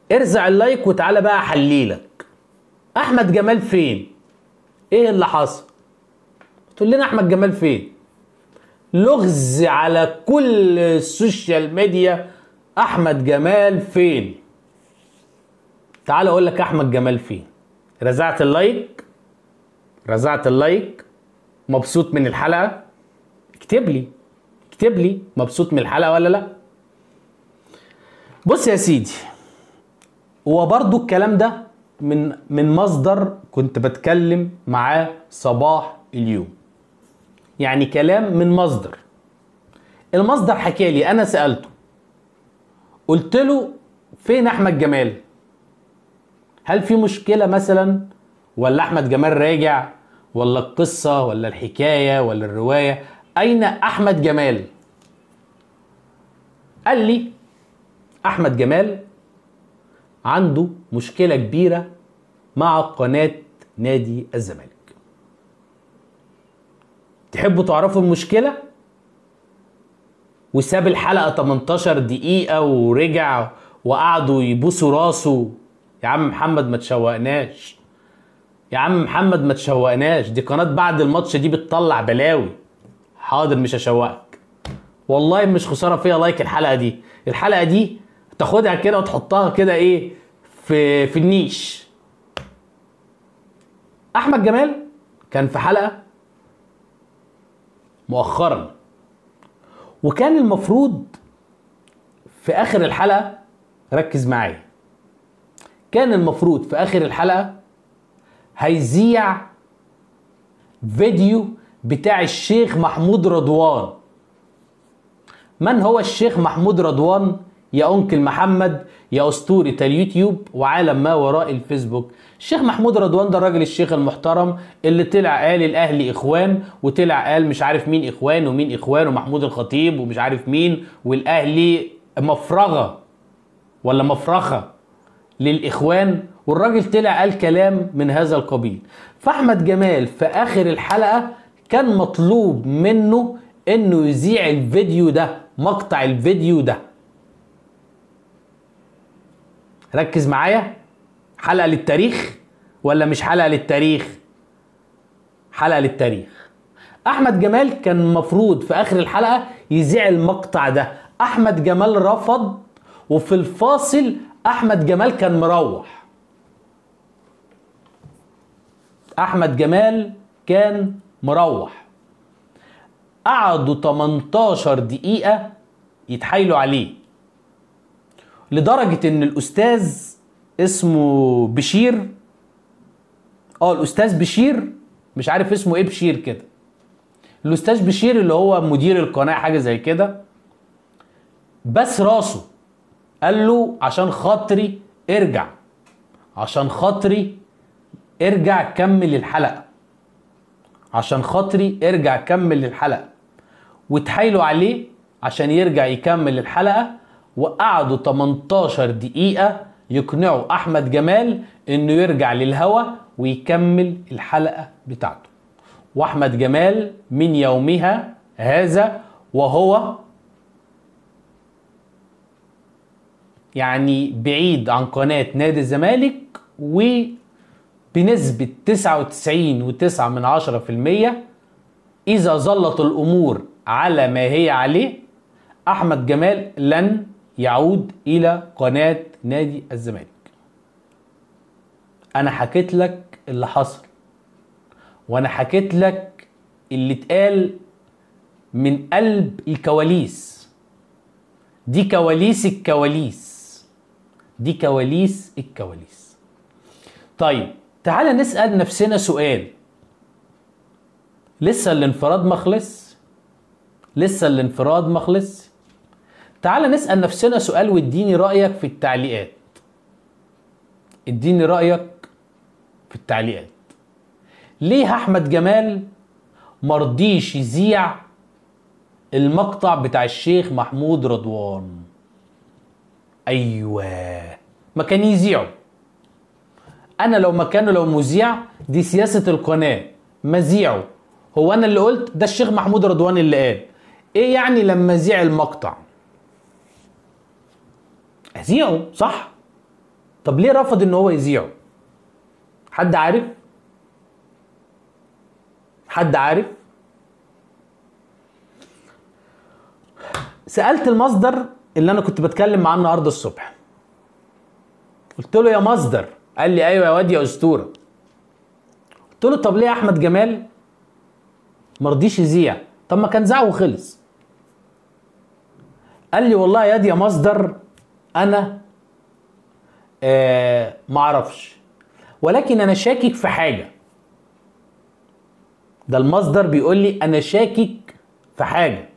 ارزع اللايك وتعالى بقى احليلك. احمد جمال فين؟ ايه اللي حصل؟ تقول لنا احمد جمال فين؟ لغز على كل السوشيال ميديا. احمد جمال فين؟ تعال اقول لك احمد جمال فين. رزعت اللايك؟ رزعت اللايك؟ مبسوط من الحلقة؟ اكتب لي مبسوط من الحلقة ولا لا. بص يا سيدي، هو برضو الكلام ده من مصدر كنت بتكلم معاه صباح اليوم، يعني كلام من مصدر. المصدر حكى لي، انا سألته قلت له فين احمد جمال؟ هل في مشكلة مثلا، ولا احمد جمال راجع، ولا القصة ولا الحكاية ولا الرواية؟ اين احمد جمال؟ قال لي احمد جمال عنده مشكلة كبيرة مع قناة نادي الزمالك. تحبوا تعرفوا المشكلة؟ وساب الحلقة 18 دقيقة ورجع وقعدوا يبوسوا راسه. يا عم محمد ما تشوقناش، يا عم محمد ما تشوقناش، دي قناة بعد الماتش دي بتطلع بلاوي. حاضر مش هشوقك، والله مش خسارة فيها لايك. الحلقة دي تاخدها كده وتحطها كده ايه في النيش. احمد جمال كان في حلقة مؤخرا، وكان المفروض في اخر الحلقة، ركز معايا، كان المفروض في اخر الحلقة هيذيع فيديو بتاع الشيخ محمود رضوان. من هو الشيخ محمود رضوان يا أنكل محمد، يا أسطورة اليوتيوب وعالم ما وراء الفيسبوك؟ الشيخ محمود رضوان ده الراجل الشيخ المحترم اللي طلع قال الأهلي إخوان، وطلع قال مش عارف مين إخوان ومين إخوان، ومحمود الخطيب ومش عارف مين، والأهلي مفرغة ولا مفرخة للإخوان، والراجل طلع قال كلام من هذا القبيل. فأحمد جمال في آخر الحلقة كان مطلوب منه إنه يذيع الفيديو ده، مقطع الفيديو ده. ركز معايا، حلقة للتاريخ ولا مش حلقة للتاريخ؟ حلقة للتاريخ. أحمد جمال كان المفروض في آخر الحلقة يذيع المقطع ده. أحمد جمال رفض، وفي الفاصل أحمد جمال كان مروح. أحمد جمال كان مروح. قعدوا 18 دقيقة يتحايلوا عليه، لدرجة ان الاستاذ اسمه بشير، الاستاذ بشير، مش عارف اسمه ايه، بشير كده، الاستاذ بشير اللي هو مدير القناة حاجة زي كده، بس راسه قال له عشان خاطري ارجع، عشان خاطري ارجع كمل الحلقة، عشان خاطري ارجع كمل الحلقة. وتحايلوا عليه عشان يرجع يكمل الحلقة، وقعدوا 18 دقيقة يقنعوا أحمد جمال إنه يرجع للهوا ويكمل الحلقة بتاعته. وأحمد جمال من يومها هذا وهو يعني بعيد عن قناة نادي الزمالك، وبنسبة 99.9% إذا ظلت الأمور على ما هي عليه، أحمد جمال لن يعود إلى قناة نادي الزمالك. أنا حكيت لك اللي حصل، وأنا حكيت لك اللي اتقال من قلب الكواليس. دي كواليس الكواليس، دي كواليس الكواليس. طيب تعالى نسأل نفسنا سؤال. لسه الانفراد مخلص؟ لسه الانفراد مخلص؟ تعال نسأل نفسنا سؤال، واديني رأيك في التعليقات. اديني رأيك في التعليقات. ليه أحمد جمال مرضيش يذيع المقطع بتاع الشيخ محمود رضوان؟ أيوة، ما كان يذيعه. أنا لو مكانه، لو مذيع، دي سياسة القناة، مذيعه. هو أنا اللي قلت؟ ده الشيخ محمود رضوان اللي قال. إيه يعني لما أذيع المقطع؟ أذيعه صح؟ طب ليه رفض ان هو يذيعه؟ حد عارف؟ حد عارف؟ سألت المصدر اللي انا كنت بتكلم معاه النهارده الصبح، قلت له يا مصدر، قال لي ايوه يا واد يا اسطوره. قلت له طب ليه احمد جمال مرضيش يذيع؟ طب ما كان ذاع وخلص. قال لي والله يا دي يا مصدر انا معرفش، ولكن انا شاكك في حاجه. ده المصدر بيقول لي انا شاكك في حاجه.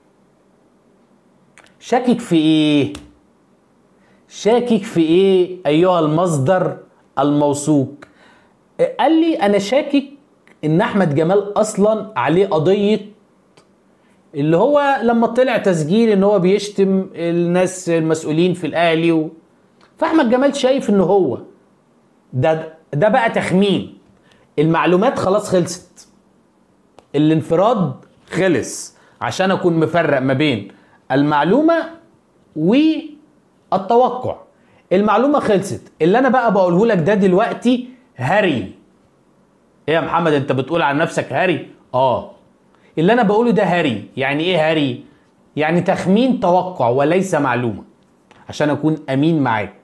شاكك في ايه؟ شاكك في ايه ايها المصدر الموثوق؟ قال لي انا شاكك ان احمد جمال اصلا عليه قضيه، اللي هو لما طلع تسجيل ان هو بيشتم الناس المسؤولين في الاهلي فاحمد جمال شايف ان هو ده بقى تخمين. المعلومات خلاص خلصت، الانفراد خلص، عشان اكون مفرق ما بين المعلومه والتوقع. المعلومه خلصت، اللي انا بقى بقوله لك ده دلوقتي هري. ايه يا محمد انت بتقول عن نفسك هري؟ اللي انا بقوله ده هري. يعني ايه هري؟ يعني تخمين توقع وليس معلومه، عشان اكون امين معاك.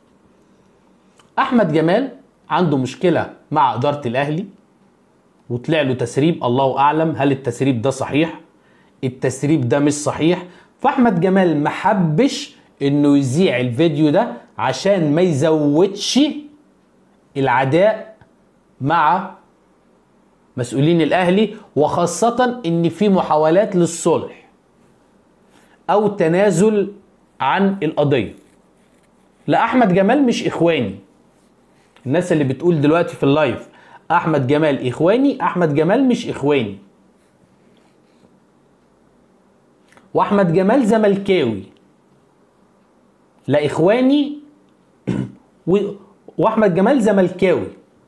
احمد جمال عنده مشكله مع اداره الاهلي، وطلع له تسريب، الله اعلم هل التسريب ده صحيح، التسريب ده مش صحيح. فاحمد جمال محبش انه يذيع الفيديو ده عشان ما يزودش العداء مع مسؤولين الاهلي، وخاصة ان في محاولات للصلح او تنازل عن القضية. لا احمد جمال مش اخواني. الناس اللي بتقول دلوقتي في اللايف احمد جمال اخواني، احمد جمال مش اخواني. واحمد جمال زملكاوي، لا اخواني واحمد جمال زملكاوي.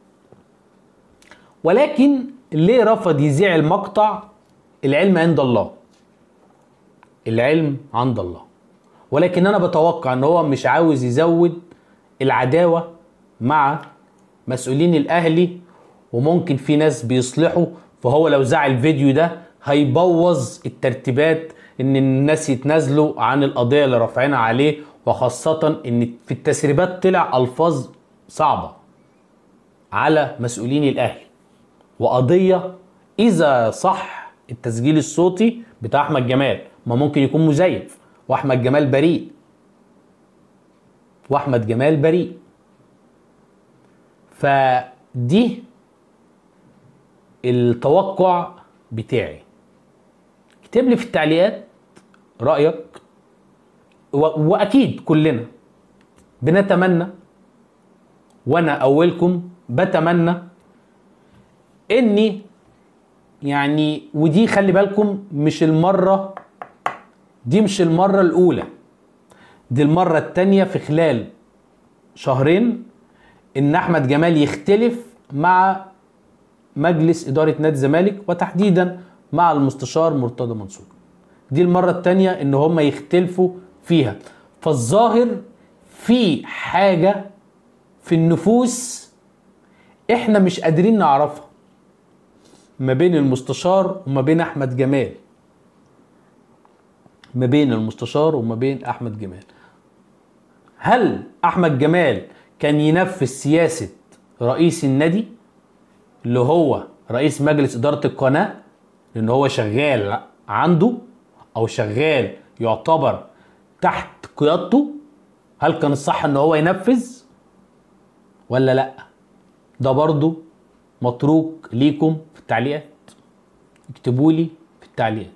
ولكن ليه رفض يذيع المقطع؟ العلم عند الله، العلم عند الله. ولكن انا بتوقع ان هو مش عاوز يزود العداوة مع مسؤولين الاهلي، وممكن في ناس بيصلحوا، فهو لو ذاع الفيديو ده هيبوظ الترتيبات ان الناس يتنازلوا عن القضية اللي رافعينها عليه، وخاصة ان في التسريبات طلع الفاظ صعبة على مسؤولين الاهلي، وقضية اذا صح التسجيل الصوتي بتاع احمد جمال ما ممكن يكون مزيف، واحمد جمال بريء، واحمد جمال بريء. فدي التوقع بتاعي. اكتب لي في التعليقات رأيك، واكيد كلنا بنتمنى، وانا اولكم بتمنى اني يعني، ودي خلي بالكم مش المرة دي، مش المرة الاولى، دي المرة التانية في خلال شهرين ان احمد جمال يختلف مع مجلس ادارة نادي الزمالك، وتحديدا مع المستشار مرتضى منصور. دي المرة التانية ان هم يختلفوا فيها. فالظاهر في حاجة في النفوس احنا مش قادرين نعرفها ما بين المستشار وما بين احمد جمال، ما بين المستشار وما بين احمد جمال. هل احمد جمال كان ينفذ سياسة رئيس النادي اللي هو رئيس مجلس ادارة القناة، لان هو شغال عنده او شغال يعتبر تحت قيادته؟ هل كان الصح ان هو ينفذ ولا لا؟ ده برضو متروك ليكم في التعليقات، اكتبوا لي في التعليقات.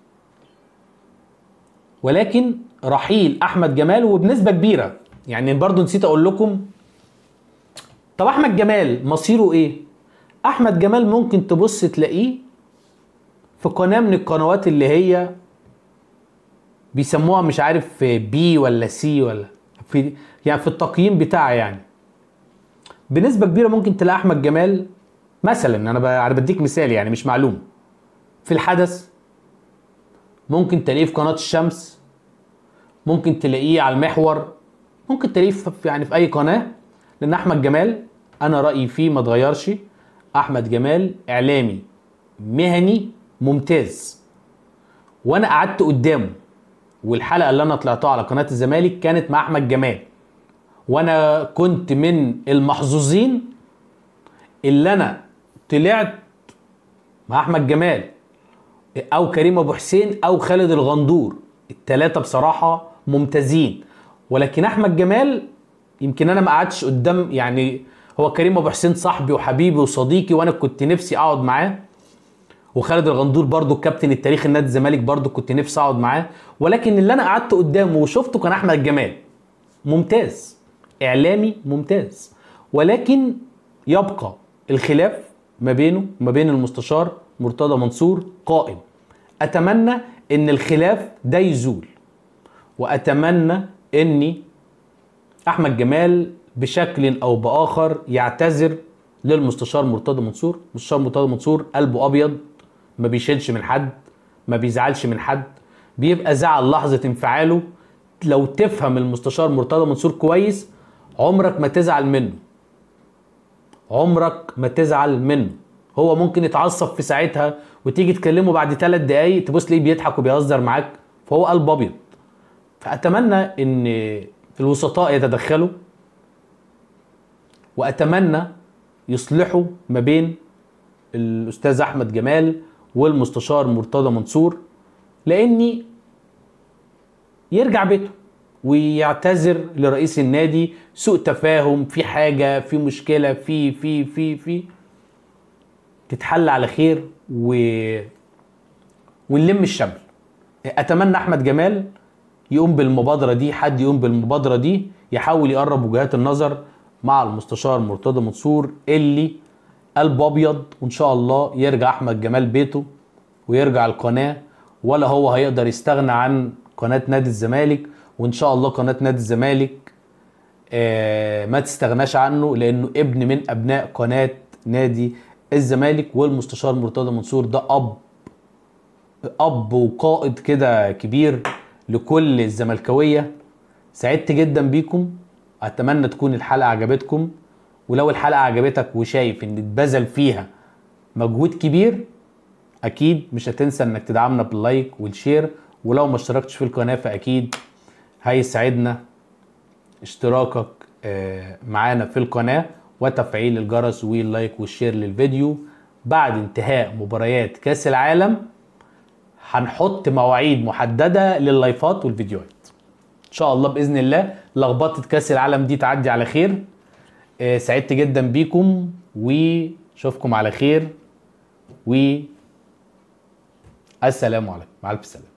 ولكن رحيل احمد جمال وبنسبة كبيرة، يعني برضو نسيت اقول لكم، طب احمد جمال مصيره ايه؟ احمد جمال ممكن تبص تلاقيه في قناة من القنوات اللي هي بيسموها مش عارف بي ولا سي ولا في، يعني في التقييم بتاعه. يعني بنسبة كبيرة ممكن تلاقي احمد جمال مثلا، انا بديك مثال يعني مش معلوم، في الحدث، ممكن تلاقيه في قناة الشمس، ممكن تلاقيه على المحور، ممكن تلاقيه في يعني في اي قناة لان احمد جمال انا رايي فيه ما اتغيرش. احمد جمال اعلامي مهني ممتاز، وانا قعدت قدامه، والحلقه اللي انا طلعتها على قناه الزمالك كانت مع احمد جمال، وانا كنت من المحظوظين اللي انا طلعت مع احمد جمال او كريم ابو حسين او خالد الغندور، الثلاثه بصراحه ممتازين. ولكن احمد جمال يمكن انا ما قعدتش قدام، يعني هو كريم ابو حسين صاحبي وحبيبي وصديقي وانا كنت نفسي اقعد معاه، وخالد الغندور برضو الكابتن التاريخي النادي الزمالك برضو كنت نفسي اقعد معاه، ولكن اللي انا قعدت قدامه وشفته كان احمد جمال ممتاز، اعلامي ممتاز. ولكن يبقى الخلاف ما بينه وما بين المستشار مرتضى منصور قائم. اتمنى ان الخلاف ده يزول، واتمنى ان احمد جمال بشكل او باخر يعتذر للمستشار مرتضى منصور. المستشار مرتضى منصور قلبه ابيض، ما بيشيلش من حد، ما بيزعلش من حد، بيبقى زعل لحظة انفعاله. لو تفهم المستشار مرتضى منصور كويس عمرك ما تزعل منه، عمرك ما تزعل منه. هو ممكن يتعصب في ساعتها وتيجي تكلمه بعد 3 دقايق تبص ليه بيضحك وبيهزر معاك، فهو قلب ابيض. فاتمنى ان الوسطاء يتدخلوا، واتمنى يصلحوا ما بين الاستاذ احمد جمال والمستشار مرتضى منصور، لاني يرجع بيته ويعتذر لرئيس النادي. سوء تفاهم، في حاجه، في مشكله، في تتحل على خير ونلم الشمل. اتمنى احمد جمال يقوم بالمبادره دي، حد يقوم بالمبادره دي، يحاول يقرب وجهات النظر مع المستشار مرتضى منصور اللي قلب ابيض، وان شاء الله يرجع احمد جمال بيته ويرجع القناه، ولا هو هيقدر يستغنى عن قناه نادي الزمالك. وان شاء الله قناه نادي الزمالك ما تستغناش عنه، لانه ابن من ابناء قناه نادي الزمالك. والمستشار مرتضى منصور ده اب وقائد كده كبير لكل الزملكاويه. سعدت جدا بيكم، اتمنى تكون الحلقه عجبتكم. ولو الحلقه عجبتك وشايف ان اتبذل فيها مجهود كبير، اكيد مش هتنسى انك تدعمنا باللايك والشير. ولو ما اشتركتش في القناه فاكيد هيسعدنا اشتراكك معانا في القناه وتفعيل الجرس واللايك والشير للفيديو. بعد انتهاء مباريات كاس العالم هنحط مواعيد محدده لللايفات والفيديوهات ان شاء الله باذن الله. لخبطه كاس العالم دي تعدي على خير. سعدت جدا بيكم واشوفكم على خير، والسلام عليكم. مع الف سلامه.